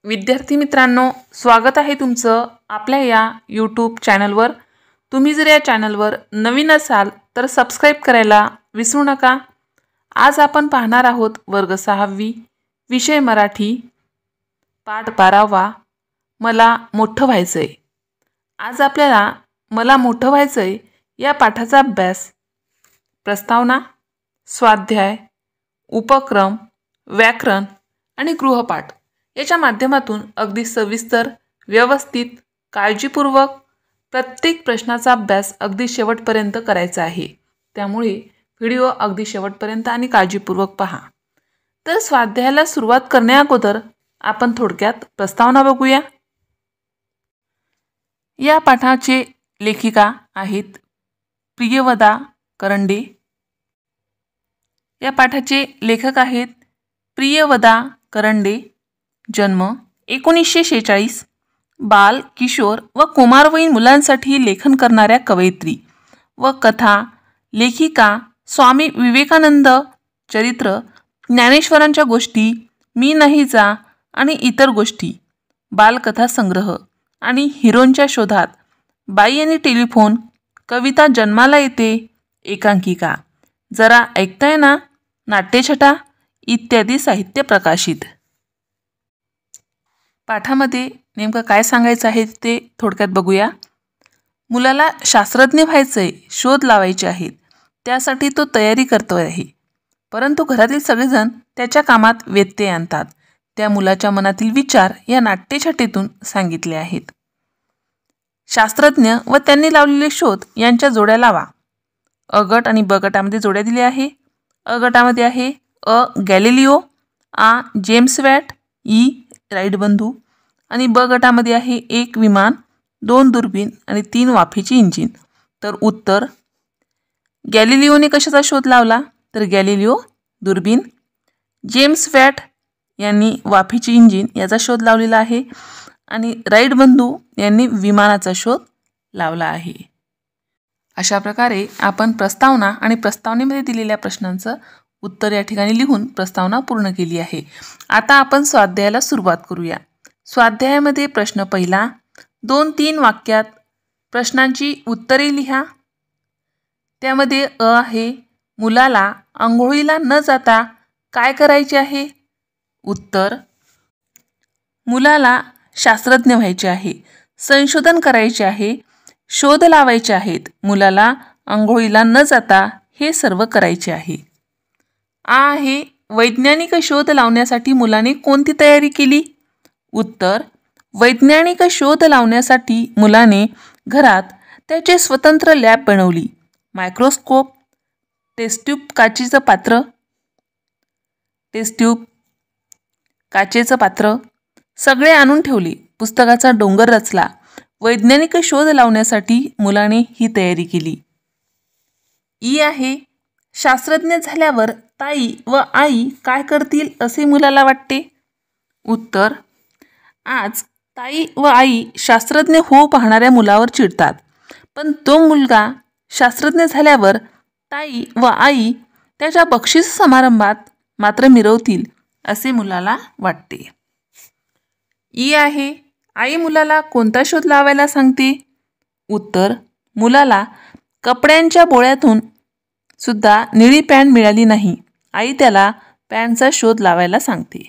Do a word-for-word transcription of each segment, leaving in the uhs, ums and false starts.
विद्यार्थी मित्रांनो, स्वागत आहे तुमचं आपल्या या यूट्यूब चॅनलवर। तुम्ही जर या चॅनलवर नवीन असाल तर सबस्क्राइब करायला विसरू नका। आज आपण पाहणार आहोत वर्ग सहावी विषय मराठी पाठ बारावा मला मोठं व्हायचंय। आज आपल्याला मला मोठं व्हायचंय या पाठाचा अभ्यास प्रस्तावना, स्वाध्याय, उपक्रम, व्याकरण आणि गृहपाठ याच्या माध्यमातून अगदी सविस्तर, व्यवस्थित, काळजीपूर्वक प्रत्येक प्रश्नाचा अभ्यास अगदी शेवटपर्यंत करायचा आहे। त्यामुळे व्हिडिओ अगदी शेवटपर्यंत आणि काळजीपूर्वक पहा। तर स्वाध्यायाला सुरुवात करण्या अगोदर आपण थोडक्यात प्रस्तावना बघूया। या पाठाचे लेखिका आहेत प्रियवदा करंडे। या पाठाचे लेखक आहेत प्रियवदा करंडे। जन्म एकोणीसशे शेचाळीस। बाल, किशोर व कुमारवयीन मुलांसाठी लेखन करणाऱ्या कवयित्री व कथा लेखिका। स्वामी विवेकानंद चरित्र, ज्ञानेश्वरांच्या गोष्टी, मी नाही जा आणि इतर गोष्टी, बालकथा संग्रह आणि हिरोंच्या शोधात, बाई आणि टेलिफोन, कविता जन्माला येते, एकांकिका, जरा ऐकताय ना, नाट्यछटा इत्यादी साहित्य प्रकाशित। पाठामध्ये नेमकं काय सांगायचं आहे ते थोडक्यात बघूया। मुलाला शास्त्रज्ञ व्हायचंय, शोध लावायचे आहेत, त्यासाठी तो तयारी करतो आहे, परंतु घरातील सगळेजण त्याच्या कामात व्यत्यय आणतात। त्या मुलाच्या मनातील विचार या नाट्यछटेतून सांगितले आहेत। शास्त्रज्ञ व त्यांनी लावलेले शोध यांच्या जोड्या लावा। अ गट आणि ब गटामध्ये जोड्या दिल्या आहे। अ गटामध्ये आहे अ गॅलिलिओ, आ जेम्स वॅट, ई राईट बंधू आणि ब गटामध्ये आहे एक विमान, दोन दुर्बीण आणि तीन वाफेची इंजिन। तर उत्तर गॅलिलिओने कशाचा शोध लावला? तर गॅलिलिओ दुर्बीण, जेम्स वॅट यांनी वाफेची इंजिन याचा शोध लावलेला आहे आणि राईट बंधू यांनी विमानाचा शोध लावला आहे। अशा प्रकारे आपण प्रस्तावना आणि प्रस्तावनेमध्ये दिलेल्या प्रश्नांचं उत्तर या ठिकाणी लिहून प्रस्तावना पूर्ण केली आहे। आता आपण स्वाध्यायाला सुरुवात करूया। स्वाध्यायामध्ये प्रश्न पहिला, दोन तीन वाक्यात प्रश्नांची उत्तरे लिहा। त्यामध्ये अ आहे, मुलाला अंघोळीला न जाता काय करायचे आहे? उत्तर, मुलाला शास्त्रज्ञ व्हायचे आहे, संशोधन करायचे आहे, शोध लावायचे आहेत, मुलाला अंघोळीला न जाता हे सर्व करायचे आहे। आ आहे, वैज्ञानिक शोध लावण्यासाठी मुलाने कोणती तयारी केली? उत्तर, वैज्ञानिक शोध लावण्यासाठी मुलाने घरात त्याचे स्वतंत्र लॅब बनवली। मायक्रोस्कोप, टेस्ट्यूब, काचेचं पात्र, टेस्ट्यूब, काचेचं पात्र सगळे आणून ठेवले, पुस्तकाचा डोंगर रचला। वैज्ञानिक शोध लावण्यासाठी मुलाने ही तयारी केली। ई आहे, शास्त्रज्ञ झाल्यावर ताई व आई काय करतील असे मुलाला वाटते? उत्तर, आज ताई व आई शास्त्रज्ञ होऊ पाहणाऱ्या मुलावर चिडतात, पण तो मुलगा शास्त्रज्ञ झाल्यावर ताई व आई त्याच्या बक्षीस समारंभात मात्र मिरवतील असे मुलाला वाटते। ई आहे, आई मुलाला कोणता शोध लावायला सांगते? उत्तर, मुलाला कपड्यांच्या बोळ्यातून सुद्धा निळी पॅन्ट मिळाली नाही, आई त्याला पॅन्टचा शोध लावायला सांगते।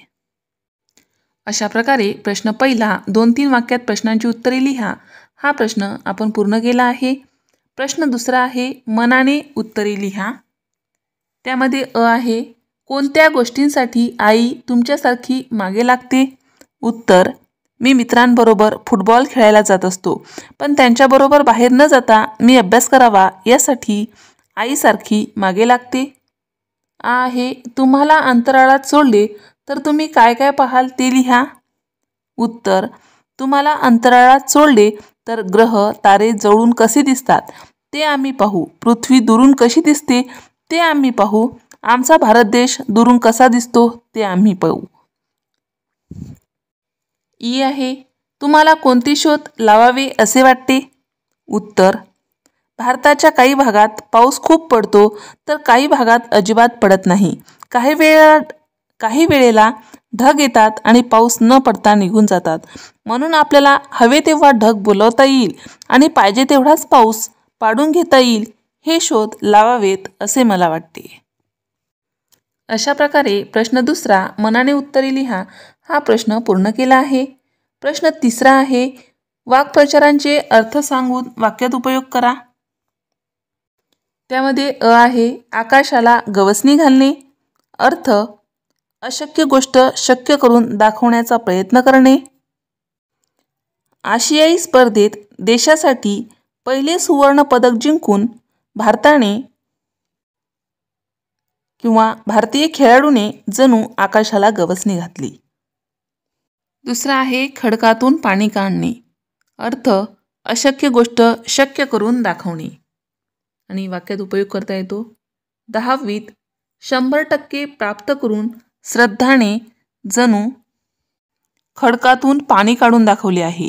अशा प्रकारे प्रश्न पहिला, दोन तीन वाक्यात प्रश्नांची उत्तरे लिहा, हा प्रश्न आपण पूर्ण केला आहे। प्रश्न दुसरा आहे, मनाने उत्तरे लिहा। त्यामध्ये अ आहे, कोणत्या गोष्टींसाठी आई तुमच्यासारखी मागे लागते? उत्तर, मी मित्रांबरोबर फुटबॉल खेळायला जात असतो, पण त्यांच्याबरोबर बाहेर न जाता मी अभ्यास करावा यासाठी आईसारखी मागे लागते। आ आहे, तुम्हाला अंतराळात सोडले तर तुम्ही काय काय पाहाल ते लिहा। उत्तर, तुम्हाला अंतराळात सोडले तर ग्रह तारे जवळून कसे दिसतात ते आम्ही पाहू, पृथ्वी दुरून कशी दिसते ते आम्ही पाहू, आमचा भारत देश दुरून कसा दिसतो ते आम्ही पाहू। ई आहे, तुम्हाला कोणते शोध लावावे असे वाटते? उत्तर, भारताच्या काही भागात पाऊस खूप पडतो तर काही भागात अजिबात पडत नाही, काही वेळा काही वेळेला ढग येतात आणि पाऊस न पडता निघून जातात. म्हणून आपल्याला हवे तेव्हा ढग बोलवता येईल आणि पाहिजे तेवढाच पाऊस पाडून घेता येईल हे शोध लावावेत असे मला वाटते. अशा प्रकारे प्रश्न दुसरा मनाने उत्तरे लिहा हा प्रश्न पूर्ण केला आहे. प्रश्न तिसरा आहे वाक्प्रचारांचे अर्थ सांगून वाक्यात उपयोग करा. त्यामध्ये अ आहे आकाशाला गवसणी घालणे. अर्थ अशक्य गोष्ट शक्य करून दाखवण्याचा प्रयत्न करणे. आशियाई स्पर्धेत देशासाठी पहिले सुवर्ण पदक जिंकून भारताने किंवा भारतीय खेळाडूने जणू आकाशाला गवसणी घातली. दुसरा आहे खडकातून पाणी काढणे. अर्थ अशक्य गोष्ट शक्य करून दाखवणे. आणि वाक्यात उपयोग करता येतो. दहावीत शंभर टक्के प्राप्त करून श्रद्धाने जणू खडकातून पाणी काढून दाखवले आहे.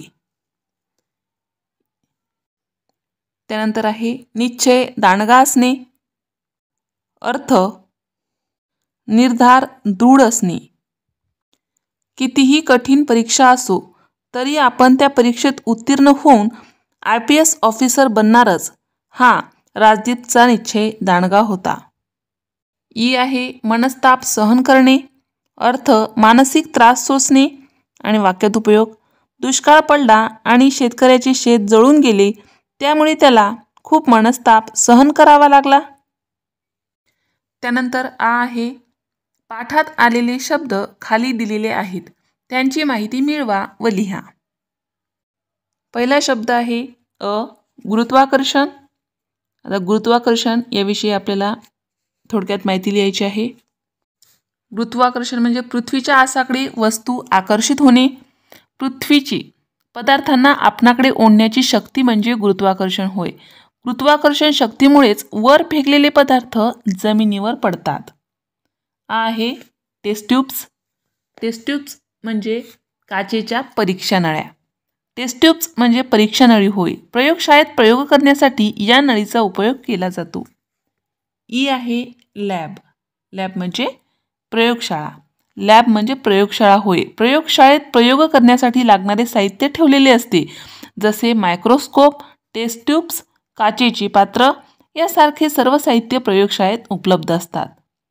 त्यानंतर आहे निश्चय दांडगा असणे. अर्थ निर्धार दृढ असणे. कितीही कठीण परीक्षा असो तरी आपण त्या परीक्षेत उत्तीर्ण होऊन आय पी एस ऑफिसर बनणारच हा राजदीपचा निश्चय दांडगा होता. ई आहे मनस्ताप सहन करणे. अर्थ मानसिक त्रास सोसणे. आणि वाक्यात उपयोग दुष्काळ पडला आणि शेतकऱ्याचे शेत जळून गेले त्यामुळे त्याला खूप मनस्ताप सहन करावा लागला. त्यानंतर आ आहे पाठात आलेले शब्द खाली दिलेले आहेत त्यांची माहिती मिळवा व लिहा. पहिला शब्द आहे अ गुरुत्वाकर्षण. आता गुरुत्वाकर्षण याविषयी आपल्याला थोडक्यात माहिती लिहायची आहे. गुरुत्वाकर्षण म्हणजे पृथ्वीच्या आसाकडे वस्तू आकर्षित होणे. पृथ्वीची पदार्थांना आपणाकडे ओढण्याची शक्ती म्हणजे गुरुत्वाकर्षण होय. गुरुत्वाकर्षण शक्तीमुळेच वर फेकलेले पदार्थ जमिनीवर पडतात. आ आहे टेस्ट ट्यूब्स. टेस्ट ट्यूब्स म्हणजे काचेच्या परीक्षा नळ्या. टेस्ट ट्यूब्स म्हणजे परीक्षा नळी होय. प्रयोगशाळेत प्रयोग करण्यासाठी या नळीचा उपयोग केला जातो. ई आहे लॅब. लॅब म्हणजे प्रयोगशाळा. लॅब म्हणजे प्रयोगशाळा होय. प्रयोगशाळेत प्रयोग करण्यासाठी लागणारे साहित्य ठेवलेले असते जसे मायक्रोस्कोप, टेस्ट ट्यूब्स, काचेची पात्र यासारखे सर्व साहित्य प्रयोगशाळेत उपलब्ध असतात.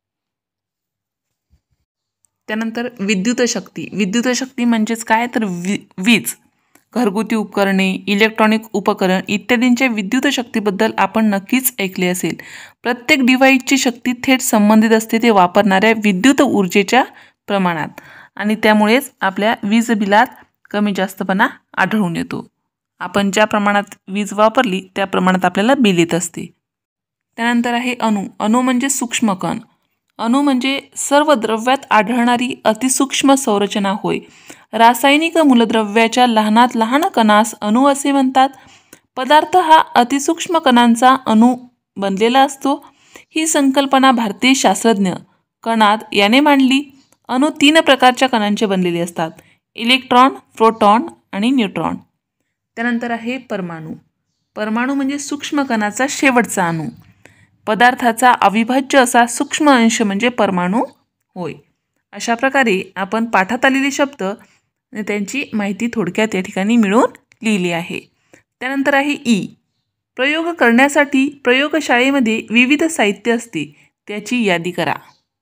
त्यानंतर विद्युत शक्ती. विद्युत शक्ती म्हणजेच काय तर वी वीज घरगुती उपकरणे इलेक्ट्रॉनिक उपकरण इत्यादींच्या विद्युत शक्तीबद्दल आपण नक्कीच ऐकले असेल. प्रत्येक डिव्हाइसची शक्ती थेट संबंधित असते ते वापरणाऱ्या विद्युत ऊर्जेच्या प्रमाणात आणि त्यामुळेच आपल्या वीज बिलात कमी जास्तपणा आढळून येतो. आपण ज्या प्रमाणात वीज वापरली त्या प्रमाणात आपल्याला बिल येत असते. त्यानंतर आहे अणू. अणू म्हणजे सूक्ष्म कण. अणू म्हणजे सर्व द्रव्यात आढळणारी अतिसूक्ष्म संरचना होय. रासायनिक मूलद्रव्याच्या लहानात लहान कणास अणू असे म्हणतात. पदार्थ हा अतिसूक्ष्म कणांचा अणू बनलेला असतो. ही संकल्पना भारतीय शास्त्रज्ञ कणाद याने मांडली. अणू तीन प्रकारच्या कणांचे बनलेले असतात इलेक्ट्रॉन, प्रोटॉन आणि न्यूट्रॉन. त्यानंतर आहे परमाणू. परमाणू म्हणजे सूक्ष्म कणाचा शेवटचा अणू. पदार्थाचा अविभाज्य असा सूक्ष्म अंश म्हणजे परमाणू होय. अशा प्रकारे आपण पाठात आलेले शब्द त्यांची माहिती थोडक्यात या ठिकाणी मिळवून लिहिली आहे. त्यानंतर आहे ई. प्रयोग करण्यासाठी प्रयोगशाळेमध्ये विविध साहित्य असते त्याची यादी करा.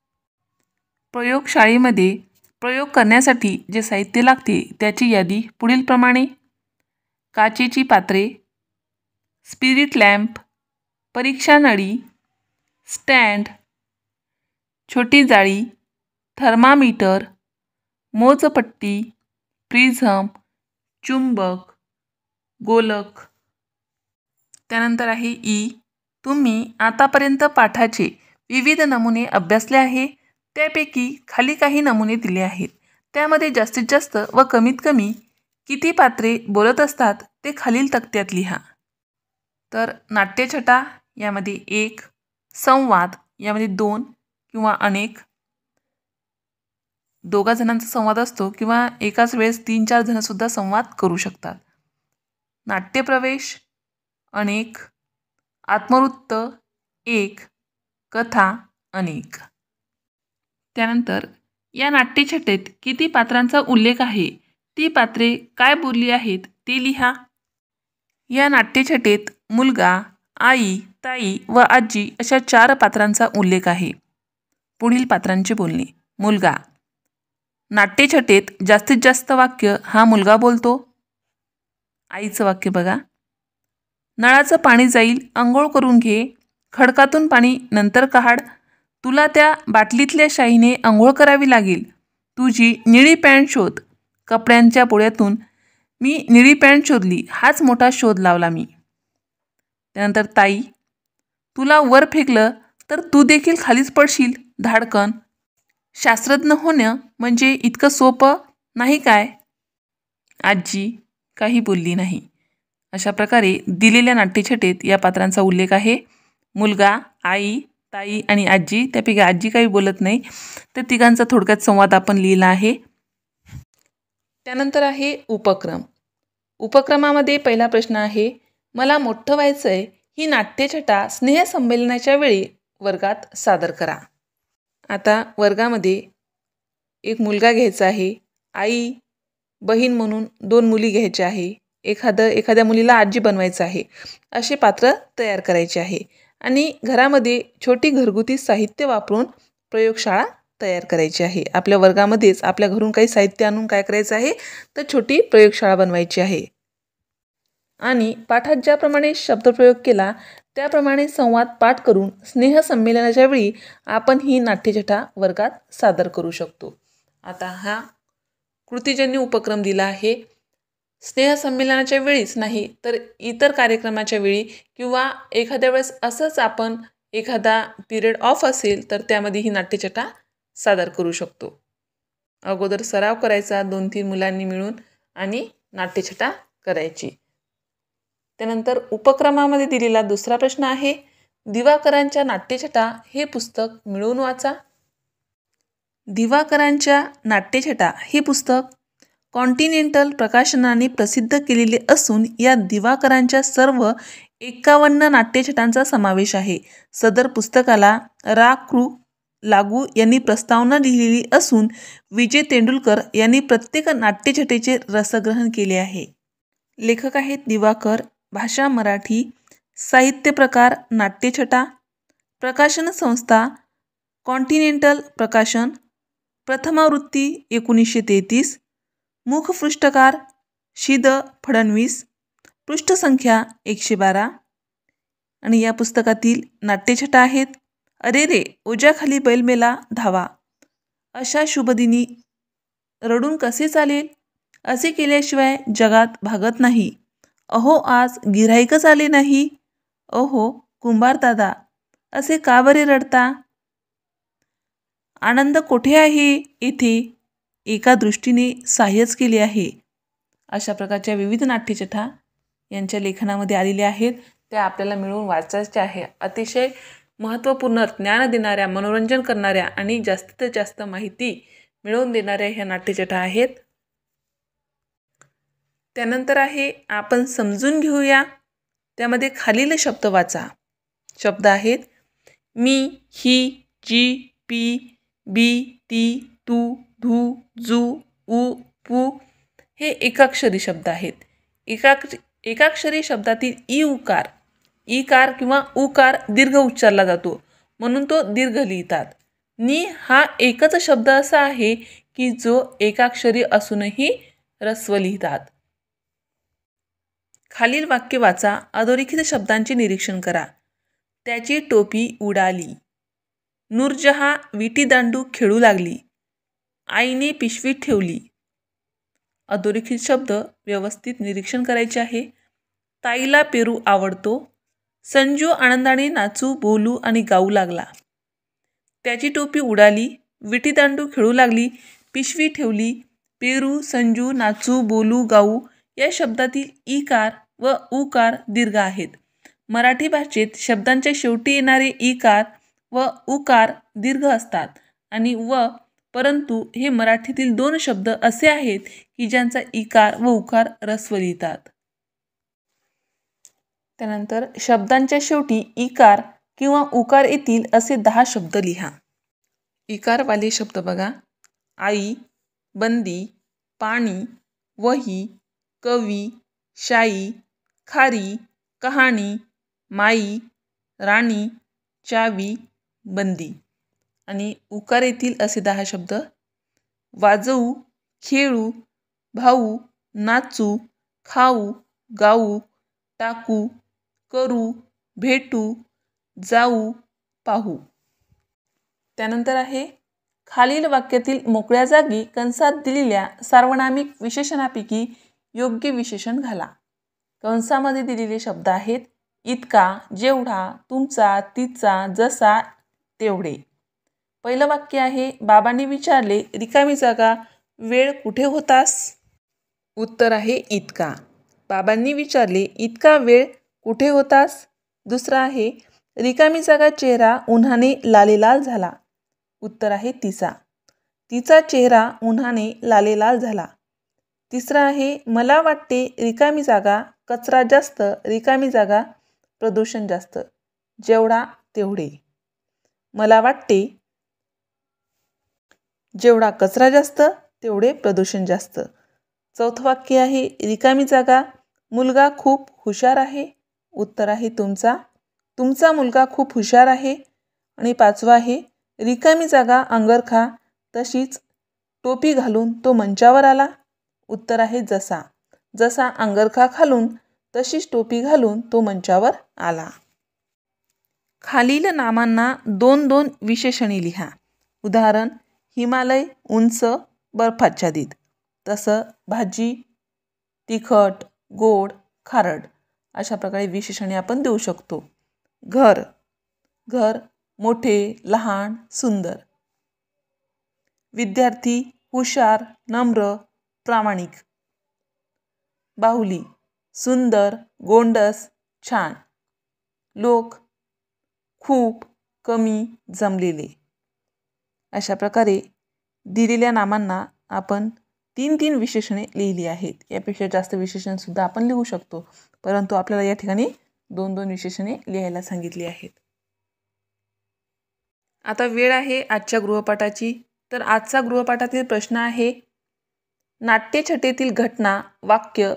प्रयोगशाळेमध्ये प्रयोग करण्यासाठी जे साहित्य लागते त्याची यादी पुढील प्रमाणे काचेची पात्रे, स्पिरिट लॅम्प, परीक्षा नळी, स्टँड, छोटी जाळी, थर्मामीटर, मोजपट्टी, प्रिझम, चुंबक, गोलक. त्यानंतर आहे ई. तुम्ही आतापर्यंत पाठाचे विविध नमुने अभ्यासले आहे त्यापैकी खाली काही नमुने दिले आहेत. त्यामध्ये जास्तीत जास्त व कमीत कमी किती पात्रे बोलत असतात ते खालील तक्त्यात लिहा. तर नाट्यछटा यामध्ये एक, संवाद यामध्ये दोन किंवा अनेक, दोघा जणांचा संवाद असतो किंवा एकाच वेळेस तीन चार जणसुद्धा संवाद करू शकतात. नाट्यप्रवेश अनेक, आत्मवृत्त एक, कथा अनेक. त्यानंतर या नाट्यछटेत किती पात्रांचा उल्लेख आहे, ती पात्रे काय बोलली आहेत ते लिहा. या नाट्यछटेत मुलगा, आई, ताई व आजी अशा चार पात्रांचा उल्लेख आहे. पुढील पात्रांची बोलणी. मुलगा. नाट्यछटेत जास्तीत जास्त वाक्य हा मुलगा बोलतो. आईचं वाक्य बघा. नळाचं पाणी जाईल, अंघोळ करून घे, खडकातून पाणी नंतर काढ, तुला त्या बाटलीतल्या शाईने अंघोळ करावी लागेल, तुझी निळी पॅन्ट शोध, कपड्यांच्या पोळ्यातून मी निळी पॅन्ट शोधली, हाच मोठा शोध लावला मी. त्यानंतर ताई. तुला वर फेकलं तर तू देखील खालीच पडशील, धाडकन. शास्त्रज्ञ होणं म्हणजे इतकं सोपं नाही काय. आजी. काही बोलली नाही. अशा प्रकारे दिलेल्या नाट्यछटेत या पात्रांचा उल्लेख आहे. मुलगा, आई, ताई आणि आजी. त्यापैकी आजी काही बोलत नाही. तर तिघांचा थोडक्यात संवाद आपण लिहिला आहे. त्यानंतर आहे उपक्रम. उपक्रमामध्ये पहिला प्रश्न आहे, मला मोठं व्हायचंय ही नाट्यछटा स्नेहसंमेलनाच्या वेळी वर्गात सादर करा. आता वर्गामध्ये एक मुलगा घ्यायचा आहे, आई, बहीण म्हणून दोन मुली घ्यायच्या आहे, एखादं एखाद्या मुलीला आजी बनवायचं आहे. असे पात्र तयार करायचे आहे आणि घरामध्ये छोटी घरगुती साहित्य वापरून प्रयोगशाळा तयार करायची आहे. आपल्या वर्गामध्येच आपल्या घरून काही साहित्य आणून काय करायचं आहे, तर छोटी प्रयोगशाळा बनवायची आहे. आणि पाठात ज्याप्रमाणे शब्दप्रयोग केला त्याप्रमाणे संवाद पाठ करून स्नेहसंमेलनाच्या वेळी आपण ही नाट्यछटा वर्गात सादर करू शकतो. आता हा कृतीजन्य उपक्रम दिला आहे. स्नेहसंमेलनाच्या वेळीच नाही तर इतर कार्यक्रमाच्या वेळी किंवा एखाद्या वेळेस असंच आपण एखादा पिरियड ऑफ असेल तर त्यामध्ये ही नाट्यछटा सादर करू शकतो. अगोदर सराव करायचा दोन तीन मुलांनी मिळून आणि नाट्यछटा करायची. त्यानंतर उपक्रमामध्ये दिलेला दुसरा प्रश्न आहे, दिवाकरांच्या नाट्यछटा हे पुस्तक मिळवून वाचा. दिवाकरांच्या नाट्यछटा हे पुस्तक कॉन्टिनेंटल प्रकाशनाने प्रसिद्ध केलेले असून या दिवाकरांच्या सर्व एक्कावन्न नाट्यछटांचा समावेश आहे. सदर पुस्तकाला रा कृ लागू यांनी प्रस्तावना लिहिलेली असून विजय तेंडुलकर यांनी प्रत्येक नाट्यछटेचे रसग्रहण केले आहे. लेखक आहेत दिवाकर. भाषा मराठी. साहित्य प्रकार नाट्यछटा. प्रकाशन संस्था कॉन्टिनेंटल प्रकाशन. प्रथमावृत्ती एकोणीसशे तेहतीस. मुखपृष्ठकार शिद फडणवीस. पृष्ठसंख्या एकशे बारा. आणि या पुस्तकातील नाट्यछटा आहेत, अरे रे ओझ्याखाली बैलमेला धावा, अशा शुभदिनी रडून कसे चालेल, असे केल्याशिवाय जगात भागत नाही, अहो आज गिऱ्हाईकच आले नाही, अहो कुंभारदादा असे का बरे रडता, आनंद कोठे आहे येथे, एका दृष्टीने साह्यच केले आहे. अशा प्रकारच्या विविध नाट्यछटा यांच्या लेखनामध्ये आलेल्या आहेत. त्या आपल्याला मिळून वाचायच्या आहे. अतिशय महत्त्वपूर्ण ज्ञान देणाऱ्या, मनोरंजन करणाऱ्या आणि जास्तीत जास्त माहिती मिळवून देणाऱ्या ह्या नाट्यछटा आहेत. त्यानंतर आहे आपण समजून घेऊया. त्यामध्ये खालील शब्द वाचा. शब्द आहेत मी, ही, जी, पी, बी, ती, तू, धू, जू, उ, पू हे एकाक्षरी शब्द आहेत. एकाक्ष एकाक्षरी शब्दातील ई उकार ईकार किंवा उकार दीर्घ उच्चारला जातो म्हणून तो दीर्घ लिहितात. नी हा एकच शब्द असा आहे की जो एकाक्षरी असूनही ऱ्हस्व लिहितात. खालील वाक्य वाचा. अधोरेखित शब्दांचे निरीक्षण करा. त्याची टोपी उडाली. नूरजहा विटीदांडू खेळू लागली. आईने पिशवीत ठेवली. अधोरेखित शब्द व्यवस्थित निरीक्षण करायचे आहे. ताईला पेरू आवडतो. संजू आनंदाने नाचू, बोलू आणि गाऊ लागला. त्याची टोपी उडाली. विटीदांडू खेळू लागली. पिशवी ठेवली. पेरू, संजू, नाचू, बोलू, गाऊ या शब्दातील ईकार व उकार दीर्घ आहेत. मराठी भाषेत शब्दांच्या शेवटी येणारे ईकार व उकार दीर्घ असतात आणि व परंतु हे मराठीतील दोन शब्द असे आहेत की ज्यांचा इकार व उकार ऱ्हस्व लिहितात. त्यानंतर शब्दांच्या शेवटी इकार किंवा उकार येतील असे दहा शब्द लिहा. इकारवाले शब्द बघा. आई, बंदी, पाणी, वही, कवी, शाई, खारी, कहाणी, माई, राणी, चावी, बंदी. आणि उकार येथील असे दहा शब्द: वाजवू, खेळू, भाऊ, नाचू, खाऊ, गाऊ, टाकू, करू, भेटू, जाऊ, पाहू. त्यानंतर आहे खालील वाक्यातील मोकळ्या जागी कंसात दिलेल्या सार्वनामिक विशेषणापैकी योग्य विशेषण घाला. कंसामध्ये दिलेले शब्द आहेत इतका, जेवढा, तुमचा, तिचा, जसा, तेवढे. पहिलं वाक्य आहे बाबांनी विचारले रिकामी जागा वेळ कुठे होतास? उत्तर आहे इतका. बाबांनी विचारले इतका वेळ कुठे होतास? दुसरा आहे रिकामी जागा चेहरा उन्हाने लालेलाल झाला. उत्तर आहे तिचा. तिचा चेहरा उन्हाने लालेलाल झाला. तिसरा आहे मला वाटते रिकामी जागा कचरा जास्त, रिकामी जागा प्रदूषण जास्त. जेवढा तेवढे. मला वाटते जेवढा कचरा जास्त तेवढे प्रदूषण जास्त. चौथं वाक्य आहे रिकामी जागा मुलगा खूप हुशार आहे. उत्तर आहे तुमचा. तुमचा मुलगा खूप हुशार आहे. आणि पाचवा आहे रिकामी जागा अंगरखा तशीच टोपी घालून तो मंचावर आला. उत्तर आहे जसा. जसा अंगरखा घालून तशीच टोपी घालून तो मंचावर आला. खालील नामांना दोन दोन विशेषणे लिहा. उदाहरण हिमालय, उंच, बर्फाच्छादित. तसं भाजी, तिखट, गोड, खारट अशा प्रकारे विशेषणे आपण देऊ शकतो. घर, घर मोठे, लहान, सुंदर. विद्यार्थी हुशार, नम्र, प्रामाणिक. बाहुली सुंदर, गोंडस, छान. लोक खूप, कमी, जमलेले. अशा प्रकारे दिलेल्या नामांना आपण तीन तीन विशेषणे लिहिली आहेत. यापेक्षा जास्त विशेषणसुद्धा आपण लिहू शकतो, परंतु आपल्याला या ठिकाणी दोन दोन विशेषणे लिहायला सांगितली आहेत. आता वेळ आहे आजच्या गृहपाठाची. तर आजचा गृहपाठातील प्रश्न आहे नाट्यछटेतील घटना वाक्य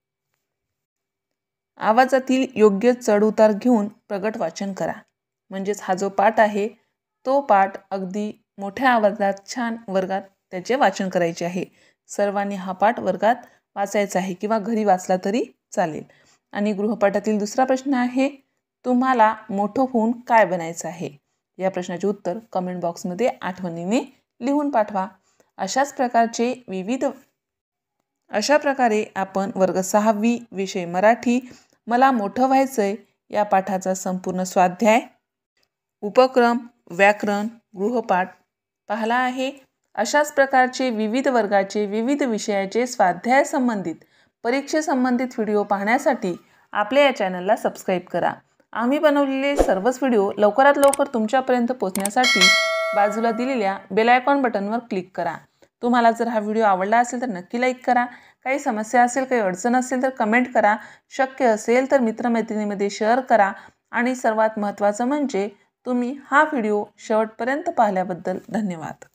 आवाजातील योग्य चढउतार घेऊन प्रगट वाचन करा. म्हणजेच हा जो पाठ आहे तो पाठ अगदी मोठ्या आवाजात छान वर्गात त्याचे वाचन करायचे आहे. सर्वांनी हा पाठ वर्गात वाचायचा आहे किंवा घरी वाचला तरी चालेल. आणि गृहपाठातील दुसरा प्रश्न आहे तुम्हाला मोठं होऊन काय बनायचं आहे? या प्रश्नाचे उत्तर कमेंट बॉक्समध्ये आठवणीने लिहून पाठवा. अशाच प्रकारचे विविध अशा प्रकारे आपण वर्ग सहावी विषय मराठी मला मोठं व्हायचंय या पाठाचा संपूर्ण स्वाध्याय, उपक्रम, व्याकरण, गृहपाठ पाहिला आहे. अशाच प्रकारचे विविध वर्गाचे विविध विषयाचे स्वाध्याय संबंधित परीक्षेसंबंधित व्हिडिओ पाहण्यासाठी आपल्या या चॅनलला सबस्क्राईब करा. आम्ही बनवलेले सर्वच व्हिडिओ लवकरात लवकर तुमच्यापर्यंत पोहोचण्यासाठी बाजूला दिलेल्या बेल आयकॉन बटनवर क्लिक करा. तुम्हाला जर हा व्हिडिओ आवडला असेल तर नक्की लाईक करा. काही समस्या असेल, काही अडचण असेल तर कमेंट करा. शक्य असेल तर मित्रमैत्रिणींमध्ये शेअर करा. आणि सर्वात महत्त्वाचं म्हणजे तुम्ही हा व्हिडिओ शेवटपर्यंत पाहिल्याबद्दल धन्यवाद.